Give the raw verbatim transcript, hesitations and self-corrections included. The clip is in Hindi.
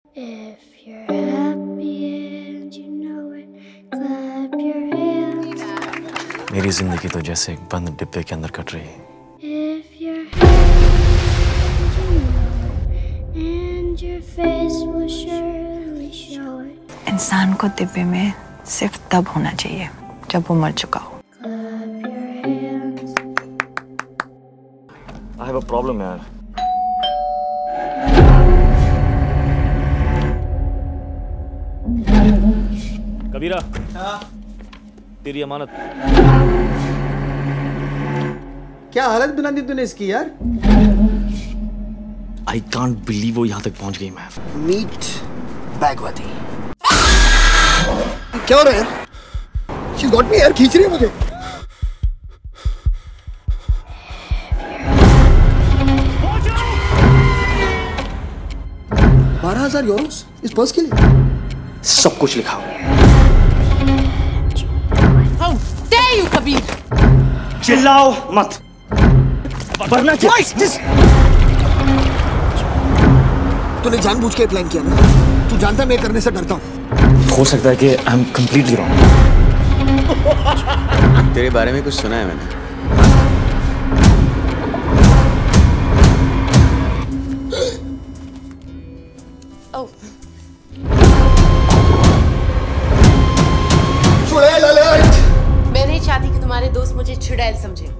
If you're happy and you know it, clap your hands. मेरी जिंदगी तो जैसे एक बंद डिब्बे के अंदर कट रही है। If you're happy and you know it, and your face will surely show it. इंसान को डिब्बे में सिर्फ तब होना चाहिए जब वो मर चुका हो। Clap your hands. I have a problem यार। कबीरा, हाँ? तेरी अमानत। क्या हालत बना दी तूने इसकी यार? I can't believe वो यहाँ तक पहुँच गई मैं। Meet बैगवती। क्या हो रहा है यार? She got me यार, खींच रही है मुझे। बारह हजार यूरोस इस पर्स के लिए? सब कुछ लिखा हुआ है। How dare you, Kabir? चिल्लाओ मत, वरना क्या? तूने जानबूझ के प्लान किया ना? तू जानता है मैं करने से डरता हूँ। हो सकता है कि आई एम कंप्लीटली रॉन्ग। तेरे बारे में कुछ सुना है मैंने। Oh. मैं नहीं चाहती कि तुम्हारे दोस्त मुझे चुड़ैल समझे।